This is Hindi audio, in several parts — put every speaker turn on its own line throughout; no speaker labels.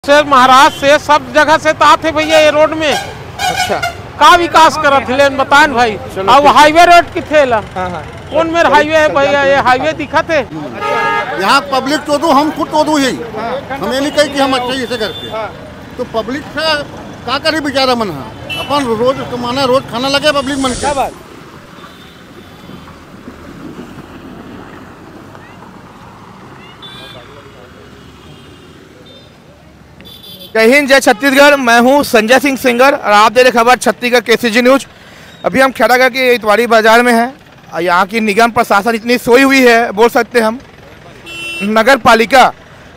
से महाराष्ट्र से सब जगह से तो आते भैया ये रोड में।
अच्छा
का विकास करत लेन बताएं भाई। अब हाईवे रोड किथे ला? कौन मेर हाईवे है भैया? ये हाईवे दिखत है
यहाँ पब्लिक तो दो, हम खुद तो दो ही। हम ये नहीं कही कि हम अच्छे ऐसे करके तो पब्लिक से का करे बेचारा मन अपन रोज कमाना रोज खाना लगे पब्लिक मन के।
जय हिंद, जय छत्तीसगढ़। मैं हूं संजय सिंह सिंगर और आप दे रहे खबर छत्तीसगढ़ केसीजी न्यूज। अभी हम खेड़ागढ़ के इतवारी बाजार में हैं। यहाँ की निगम प्रशासन इतनी सोई हुई है, बोल सकते हम। नगर पालिका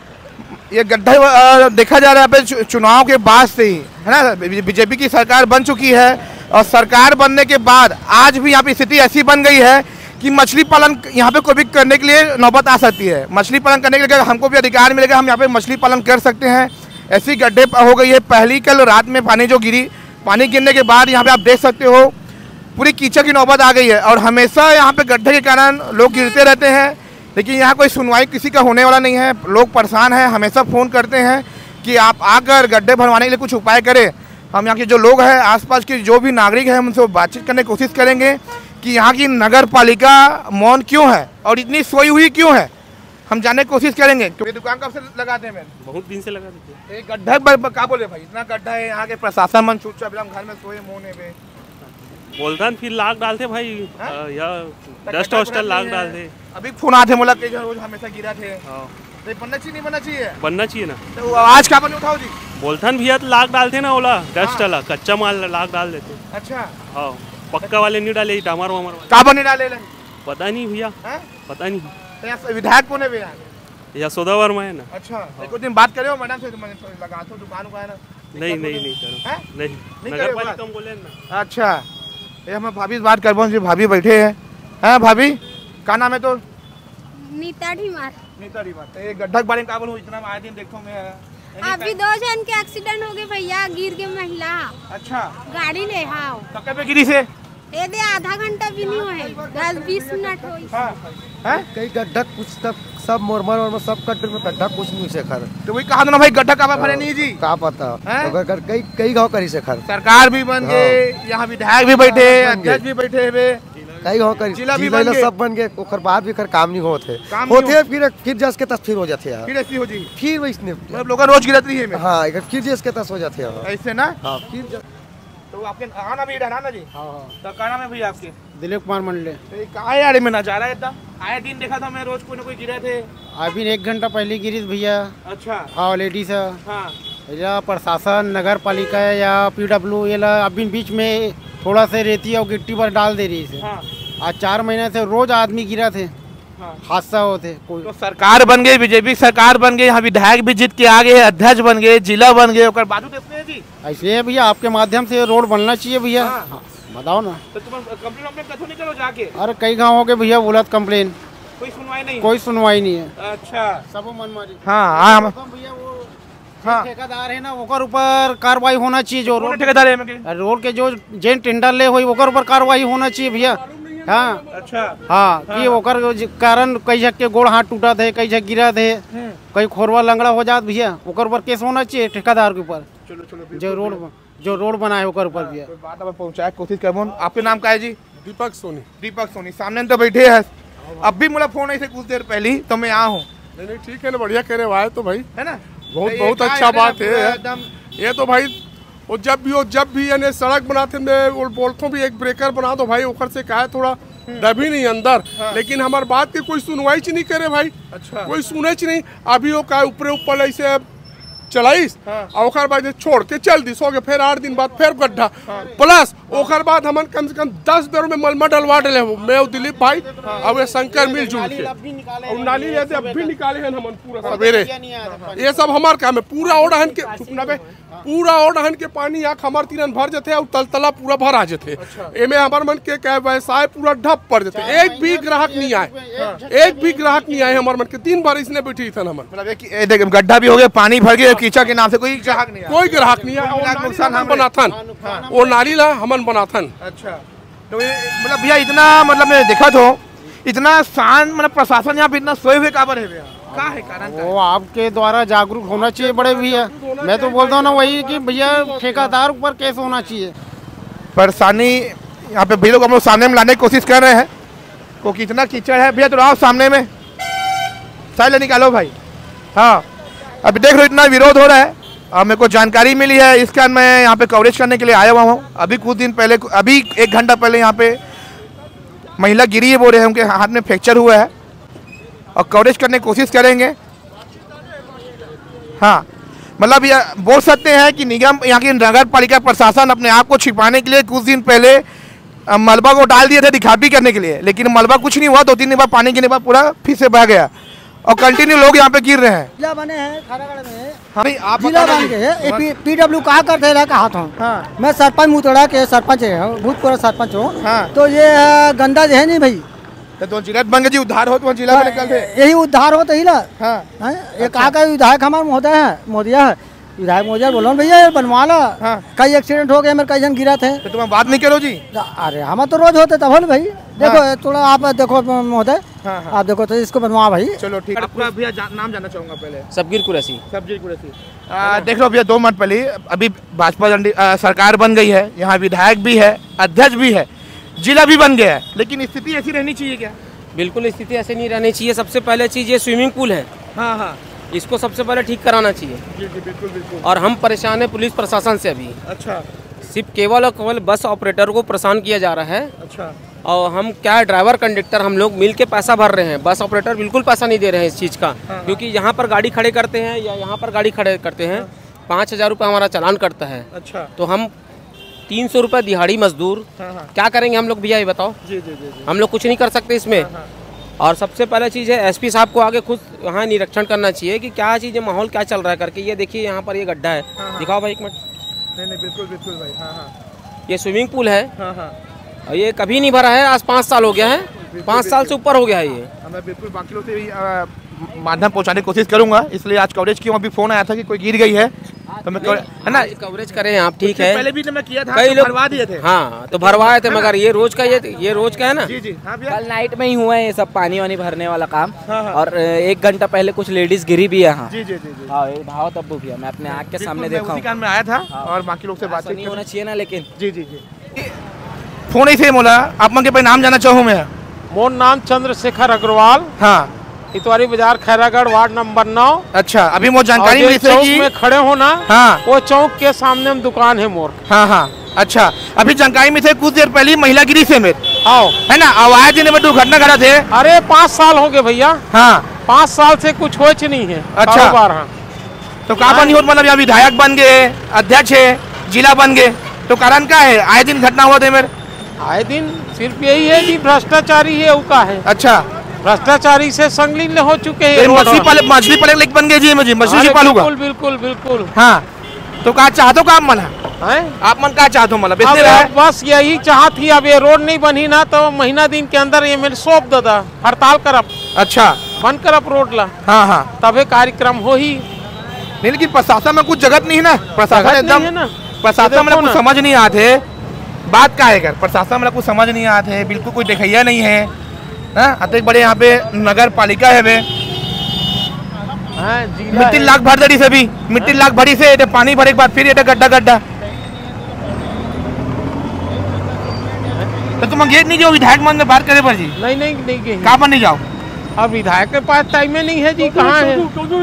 ये गड्ढा देखा जा रहा है पे चुनाव के बाद से ही, है ना। बीजेपी की सरकार बन चुकी है और सरकार बनने के बाद आज भी यहाँ पे स्थिति ऐसी बन गई है कि मछली पालन यहाँ पे कोई भी करने के लिए नौबत आ सकती है। मछली पालन करने के लिए हमको भी अधिकार मिलेगा, हम यहाँ पे मछली पालन कर सकते हैं। ऐसी गड्ढे हो गई है। पहली कल रात में पानी जो गिरी, पानी गिरने के बाद यहाँ पे आप देख सकते हो पूरी कीचड़ की नौबत आ गई है। और हमेशा यहाँ पे गड्ढे के कारण लोग गिरते रहते हैं, लेकिन यहाँ कोई सुनवाई किसी का होने वाला नहीं है। लोग परेशान हैं, हमेशा फ़ोन करते हैं कि आप आकर गड्ढे भरवाने के लिए कुछ उपाय करें। हम यहाँ के जो लोग हैं, आसपास के जो भी नागरिक हैं, उनसे बातचीत करने की कोशिश करेंगे कि यहाँ की नगर पालिका मौन क्यों है और इतनी सोई हुई क्यों है, हम जानने की कोशिश करेंगे। क्योंकि दुकान कब से लगाते हैं?
बहुत दिन से लगा देते हैं।
एक गड्ढा का बोले भाई, इतना गड्ढा है, यहाँ के प्रशासन मन चुपचाप घर में सोए मोने पे
बोलतन फिर लाग डालते भाई या डस्ट हॉस्टल लाग डालते।
अभी फोन आते मोला के रोज हमेशा गिरा थे। तो बनना चाहिए, नहीं बनना चाहिए?
बनना चाहिए ना।
तो आज का बने उठाओ जी।
बोलतन भैया तो लाग डालते ना, ओला डस्ट वाला कच्चा माल लाग डाल देते।
अच्छा
हाँ, पक्का वाले नहीं डाले, डामर वामर
का बने डाले?
पता नहीं भैया, पता नहीं।
विधायक कौन है?
यशोदा वर्मा है ना।
अच्छा, कुछ दिन बात करे हो मैडम से, लगा तो दुकान को है ना।
नहीं करो, नहीं नगर पालिका बोले ना।
अच्छा, ये हम भाभी से बात कर पाऊँ? भाभी बैठे हैं। भाभी का नाम है? तो
नीता ढीमार।
नीता ढीमार। ये गड्ढा के बारे में का बोलूं, इतना आए दिन देखो मैं।
अभी 2 जन के एक्सीडेंट हो गए भैया, गिर के महिला।
अच्छा,
गाड़ी ले हाँ
कब पे गिरी से?
ये दे आधा घंटा भी नहीं हुए, 10-20 मिनट हुई।
कई गड्ढा कुछ तक सब मोरमर सब कट्टर में गड्ढा कुछ नहीं से खर।
तो वही कहा ना भाई, गड्ढा का भरे नहीं जी
का पता। अगर कई गाँव करी से खर,
सरकार भी बन गए, यहाँ विधायक भी बैठे, अध्यक्ष भी बैठे हुए,
कई गाँव करी, जिला भी बन गए, सब बन गए। ओकर बाद भी खर काम नहीं होते फिर जस के तस फिर हो जाते हैं।
फिर ऐसी हो जी,
फिर वैसने
मतलब लोग रोज गिरत रही है।
हाँ, फिर जस के तस हो जाते हैं
ऐसे ना।
हाँ, फिर
तो आपके आना भी रहना ना जी। हाँ, तो का नाम है भैया आपके?
दिलीप कुमार मंडले।
तो कहाँ यार में नजारा है? आए दिन देखा था मैं, रोज कोई ना कोई गिरे थे।
अभी 1 घंटा पहले गिरी भैया।
अच्छा
हाँ, लेडीज है।
हाँ,
या प्रशासन नगर पालिका है या PW ये ला अभी बीच में थोड़ा से रेती और गिट्टी पर डाल दे रही है।
हाँ।
आज 4 महीने से रोज आदमी गिरा थे। हाँ। हादसा होते कोई।
तो सरकार बन गई, बीजेपी सरकार बन गई, यहाँ विधायक भी जीत के आ गए, अध्यक्ष बन गए, जिला बन गए, और बाजू देखते हैं जी।
ऐसे है भैया, आपके माध्यम से रोड बनना चाहिए भैया। हाँ। बताओ ना।
तो तुम कंप्लेन कथों नहीं करो जाके?
अरे कई गाँव के भैया बोला कंप्लेन,
कोई सुनवाई नहीं।
कोई सुनवाई नहीं है।
अच्छा,
सब मनमानी।
हाँ
भैया वो ठेकेदार है ना, ओकर ऊपर कार्रवाई होना चाहिए। जो रोड
ठेकेदार है,
रोड के जो जेन टेंडर ले हुई ओकर ऊपर कार्रवाई होना चाहिए भैया। हाँ।
अच्छा
हाँ, कि ओकर कारण कई जग के गोड़ हाथ टूटा थे, कई जग गिरा थे, कई खोरवा लंगड़ा हो जात भैया, ओकर ऊपर केस होना चाहिए ठेकेदार के ऊपर। जो रोड बनाए ओकर ऊपर भैया।
बात अब पहुँचाए कोशिश कर। आपके नाम का है जी?
दीपक सोनी।
दीपक सोनी, सामने तो बैठे हैं। अब भी मुझे फोन ऐसे कुछ देर पहले तो मैं यहाँ हूँ।
नहीं ठीक है ना, बढ़िया करे हुआ है तो भाई,
है ना।
बहुत अच्छा बात है ये तो भाई। और जब भी यानी सड़क बनाते मैं बोलता हूँ भी एक ब्रेकर बना दो भाई, ओकर से कहा थोड़ा दबी नहीं अंदर। हाँ। लेकिन हमारे बात की कोई सुनवाई नहीं करे भाई। अच्छा, कोई सुने नहीं। अभी वो का ऊपर ऐसे चलाइस। हाँ। और ओकर बाद छोड़ के चल दी, सो के फिर 8 दिन बाद फिर गड्ढा। हाँ। प्लस ओकर बाद हमन कम से कम 10 बेर में मलमा डलवा डले हो मैं और दिलीप भाई। हाँ। और ये शंकर मिलजुल के और नाली रहते अब भी निकाले हैं हमन पूरा सवेरे। ये सब हमार काम है। पूरा ओढ़हन के पूरा ओढ़हन के पानी यहाँ हमार तीरन भर जाते और तलतला पूरा भर आ जाते। एमे हमार मन के क्या व्यवसाय पूरा ठप पड़ जाते। एक भी ग्राहक नहीं आए, एक भी ग्राहक नहीं आए हमार मन के। 3 बार इसने बैठी थी हमन।
मतलब गड्ढा भी हो गया, पानी भर गया, कीचड़ के नाम से कोई ग्राहक नहीं आया।
नुकसान हम बनाथन, वो नाली ला हमन बनाथन।
अच्छा, तो मतलब भैया इतना मतलब मैं देखा तो इतना शांत मतलब प्रशासन यहाँ पे इतना सोए हुए काबर है भैया? क्या है कारण?
वो आपके द्वारा जागरूक होना चाहिए बड़े भैया। मैं तो बोलता हूँ ना वही कि भैया ठेकेदार ऊपर केस होना चाहिए।
परेशानी यहाँ पे भैया लोग हम लोग सामने में लाने की कोशिश कर रहे हैं। को कितना कीचड़ है भैया, तो आओ सामने में साइड निकालो भाई। हाँ, अभी देख लो इतना विरोध हो रहा है और मेरे को जानकारी मिली है, इसके बाद मैं यहाँ पे कवरेज करने के लिए आया हुआ हूँ। अभी कुछ दिन पहले, अभी 1 घंटा पहले यहाँ पे महिला गिरी है, बोल रहे हैं उनके हाथ में फ्रैक्चर हुआ है और कवरेज करने की कोशिश करेंगे। हाँ, मतलब ये बोल सकते हैं कि निगम, यहाँ की नगर पालिका प्रशासन अपने आप को छिपाने के लिए कुछ दिन पहले मलबा को डाल दिए थे दिखावी करने के लिए, लेकिन मलबा कुछ नहीं हुआ। 2-3 दिन बाद पानी गिरने के बाद पूरा फिर से बह गया और कंटिन्यू लोग यहाँ पे गिर रहे हैं।
जिला बने हैं खानागढ़ में।
हाँ नहीं, आप
जिला बन गए PW कहा करते रहा कहा था।
हाँ।
मैं सरपंच मुतड़ा के सरपंच है, भूतपूर्व सरपंच हूँ।
हाँ।
तो ये गंदा जो है नहीं भाई,
तो जिला बन गए जी, उद्धार हो तो जिला में निकल थे।
यही उद्धार होता ही ना।
हाँ।
ये कहा का विधायक हमारे महोदय है, मोदिया है, विधायक मोदिया बोलो भैया ये बनवा ला।
हाँ।
कई एक्सीडेंट हो गए, मेरे कई जन गिरा थे।
तो तुम बात नहीं करो जी।
अरे हम तो रोज होते तब भाई। देखो थोड़ा आप देखो महोदय, आप देखो तो इसको बनवा भाई।
चलो ठीक है, आपका भैया नाम जानना चाहूंगा पहले।
सबगिर कुरैशी।
सबगिर कुरैशी। देख लो भैया, 2 मिनट पहले अभी भाजपा सरकार बन गई है, यहाँ विधायक भी है, अध्यक्ष भी है, जिला भी बन गया है, लेकिन स्थिति ऐसी रहनी चाहिए क्या?
बिल्कुल स्थिति ऐसे नहीं रहनी चाहिए। सबसे पहले चीज़ ये स्विमिंग पूल है,
हाँ हाँ,
इसको सबसे पहले ठीक कराना चाहिए।
जी जी बिल्कुल बिल्कुल।
और हम परेशान हैं पुलिस प्रशासन से अभी।
अच्छा
सिर्फ केवल और केवल बस ऑपरेटर को परेशान किया जा रहा है।
अच्छा।
और हम क्या ड्राइवर कंडक्टर हम लोग मिल के पैसा भर रहे हैं, बस ऑपरेटर बिल्कुल पैसा नहीं दे रहे हैं इस चीज़ का। क्योंकि यहाँ पर गाड़ी खड़े करते हैं या यहाँ पर गाड़ी खड़े करते हैं, 5,000 रुपये हमारा चालान करता है।
अच्छा।
तो हम 300 रुपये दिहाड़ी मजदूर क्या करेंगे हम लोग भैया, ये बताओ।
जी जी जी।
हम लोग कुछ नहीं कर सकते इसमें। और सबसे पहले चीज़ है SP साहब को आगे खुद वहाँ निरीक्षण करना चाहिए कि क्या चीज़ है, माहौल क्या चल रहा है करके। ये देखिए यहाँ पर ये गड्ढा है, दिखाओ भाई 1 मिनट।
नहीं बिल्कुल बिल्कुल भाई। हाँ हाँ।
ये स्विमिंग पूल है
हाँ हाँ।
और ये कभी नहीं भरा है, आज 5 साल हो गया है, 5 साल से ऊपर हो गया है ये।
मैं बिल्कुल बाकी लोग से भी माध्यम पहुंचाने की कोशिश करूंगा, इसलिए आज कवरेज की। अभी फोन आया था कि कोई गिर गई है, तो मैं है ना
कवरेज करें आप, ठीक है।
पहले भी मैं किया था,
कई लोग
भरवा दिए थे।
हाँ तो भरवाए थे, मगर ये रोज का है ना।
जी जी। हाँ भैया,
कल नाइट में ही हुआ है ये सब पानी वानी भरने वाला काम।
हाँ हाँ।
और 1 घंटा पहले कुछ लेडीज गिरी भी है यहाँ।
जी जी जी।
हाँ ये भाव तब्बू भी है, मैं अपने आँख के सामने देखा हूँ।
में आया था और बाकी लोग से बात
नहीं होना चाहिए ना, लेकिन
जी जी जी। फोन ही थे मोला, आप मन के नाम जाना चाहूँ मैं।
मोर नाम चंद्रशेखर अग्रवाल।
हाँ।
इतवारी बाजार खैरागढ़ वार्ड नंबर 9।
अच्छा, अभी मोर जानकारी मिली थी
चौक में खड़े हो ना।
हाँ।
वो चौक के सामने हम दुकान है मोर।
हाँ हाँ। अच्छा, अभी जानकारी में थे कुछ देर पहले महिला गिरी से मेरे,
आओ
है ना, आवाज दिन में दुर्घटना घटा थे।
अरे 5 साल हो गए भैया।
हाँ।
5 साल से कुछ हो नहीं है।
अच्छा।
कारोबार। हाँ।
तो कहाँ बनी होत, मतलब यहाँ विधायक बन गए, अध्यक्ष है, जिला बन गए, तो कारण क्या है? आए दिन घटना हुआ थे मेरे।
आए दिन सिर्फ यही है कि भ्रष्टाचारी है, उका है।
अच्छा,
भ्रष्टाचारी से संलग्न हो चुके हैं।
मछली पालक बन गए जी, मुझे मछली पालूंगा।
बिल्कुल बिल्कुल बिल्कुल।
हाँ, तो कहा चाहतो काम मन है, आप मन क्या चाहते हो? मतलब
बस यही चाहत ही। अब ये रोड नहीं बनी ना तो महीना दिन के अंदर ये मेरे सौंप दादा हड़ताल करब।
अच्छा,
बंद करब रोड ला।
हाँ हाँ।
तबे कार्यक्रम हो ही
नहीं, लेकिन प्रशासन में कुछ जगत नहीं है ना। प्रशासन एकदम, प्रशासन में कुछ समझ नहीं आते। बात क्या है कर, प्रशासन में कुछ समझ नहीं आते, बिल्कुल कोई देखैया नहीं है। अतः बड़े यहाँ पे नगर पालिका है वे, मिट्टी लाख भर दड़ी से भी, मिट्टी लाख भरी से पानी भरे के बाद फिर ये गड्ढा गड्ढा। तो तुम गेट नहीं जाओ विधायक मन में बात करे पर जी?
नहीं नहीं नहीं,
कहाँ पर नहीं जाओ?
अब विधायक के पास टाइम में नहीं है जी। कहाँ है?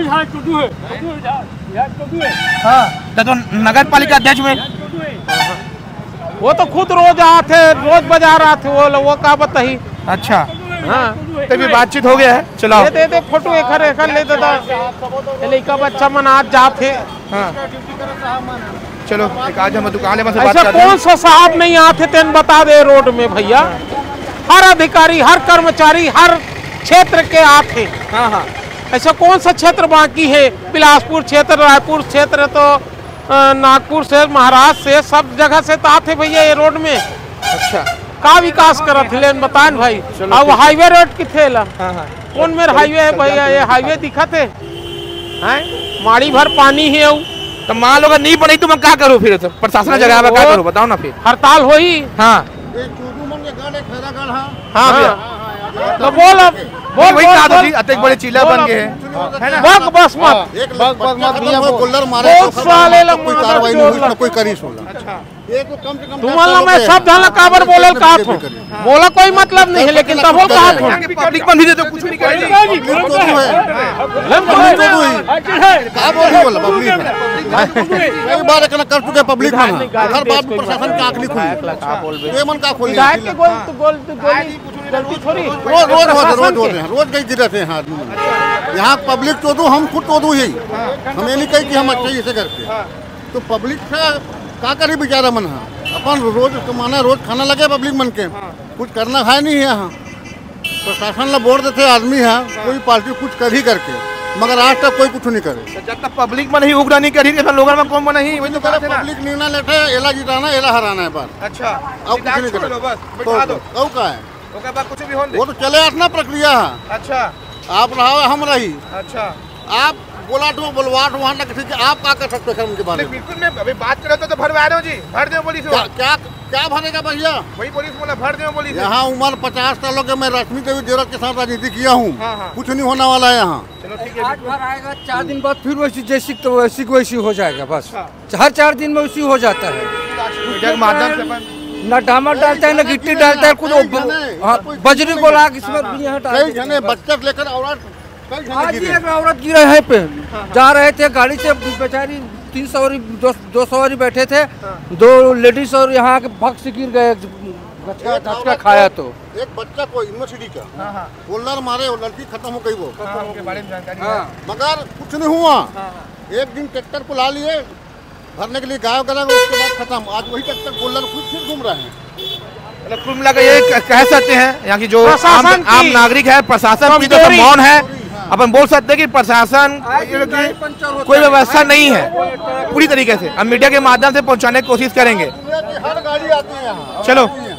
हाँ, तो नगर पालिका अध्यक्ष में
वो तो खुद रोज आते, रोज बाजार आते, वो का बताही।
अच्छा।
हाँ,
तो भी बातचीत हो गया है। चलो
दे फोटो एक ले दादा, लड़का बच्चा मन आज जाते।
हाँ, चलो एक आज हम दुकान में
ऐसा कौन सा साहब नहीं आते तेन बता दे रोड में भैया। हर अधिकारी, हर कर्मचारी, हर क्षेत्र के आते।
हाँ हाँ।
ऐसा कौन सा क्षेत्र बाकी है? बिलासपुर क्षेत्र, रायपुर क्षेत्र, तो नागपुर से, महाराष्ट्र से, सब जगह से तो आते भैया ये रोड में।
अच्छा,
का विकास करत है बतान भाई। अब हाईवे रोड किथे ला?
हाँ हाँ।
कौन मेरे हाईवे है भैया? ये हाईवे दिखत है? माड़ी भर पानी है।
तो मान लो अगर नहीं बनी तो मैं क्या करूँ फिर? प्रशासन जगह में क्या करूँ बताओ ना फिर?
हड़ताल हो ही।
हाँ
हाँ, तो बोल अब
वही कहा तो जी, अतक बड़े चीला बन गए हैं, है ना?
बक बस मत
एक कुल्लर मारे
बहुत साले लोग
कोई कार्रवाई नहीं हुई, कोई करी सोला। ये तो कम से कम
तुम्हारा मैं सब ढाला काबर बोलल कहा था, बोला कोई मतलब नहीं है, लेकिन तब बोल कहा था
पब्लिक बन भी दे तो कुछ नहीं करेगी।
क्या बोल बोला पब्लिक कई बार इतना कर चुके पब्लिक में, हर बात में प्रशासन की आंख नहीं खुली, ये मन का खोली। रोज कई गिरते हैं आदमी यहाँ, पब्लिक चोदू हम खुद चोदू ही, हमें नहीं कही कि हम अच्छे इसे करके, तो पब्लिक से का करी बेचारा मन है, अपन रोज कमाना रोज खाना लगे पब्लिक मन के, कुछ करना है नहीं है यहाँ। प्रशासन ला वोट देते आदमी है, कोई पार्टी कुछ कर ही करके, मगर आज तक कोई कुछ नहीं करे।
जब तक पब्लिक में नहीं उगरा नहीं करी लोगों में कौन नहीं, वही तो करे
पब्लिक निर्णय लेते हैं, एला जिताना एला हराना है बार।
अच्छा,
अब कुछ नहीं करे तो का है
कुछ भी हो,
वो तो चले आना प्रक्रिया है।
अच्छा,
आप रहा हम रही,
अच्छा,
आप बोला तो बोलवाट वहाँ तक ठीक है, आप क्या कर सकते हैं उनके बारे में?
बिल्कुल, मैं अभी बात कर रहा था तो भरवा रहे हो जी, भर दो पुलिस।
क्या भरेगा भैया?
वही पुलिस बोला भर दो पुलिस।
यहाँ उम्र 50 सालों के, मैं रश्मि देवी देवरत के साथ राजनीति किया हूँ, कुछ नहीं होने वाला है यहाँ।
चलो ठीक है,
आज भर आएगा, 4 दिन बाद फिर वैसी जैसी तो वैसी हो जाएगा, बस हर 4 दिन में वैसी हो जाता है।
माध्यम से
न डामर डालता है, न गिट्टी डालता है, कुछ बजरी को लाग इसमें
बच्चे लेकर औरत
आज ही एक औरत गिरा है पे, जा रहे थे गाड़ी से, बेचारी 3 सवारी 2 सवारी बैठे थे, 2 लेडीज और यहाँ के भग से गिर गए, झटका खाया। तो
एक बच्चा को यूनिवर्सिटी का कोल्लर मारे, लड़की खत्म हो गई वो, मगर कुछ नहीं हुआ। एक दिन ट्रैक्टर को ला लिए भरने के लिए, गायब करा, उसके बाद खत्म। आज वही ट्रैक्टर कोल्लर फिर घूम रहे हैं।
कुल मिला के ये कह सकते हैं यहाँ की जो आम नागरिक है, प्रशासन की तो मौन है। अपन बोल सकते हैं कि प्रशासन कोई व्यवस्था नहीं है पूरी तरीके से। हम मीडिया के माध्यम से पहुंचाने की कोशिश करेंगे।
हर गाड़ी आती है यहाँ।
चलो।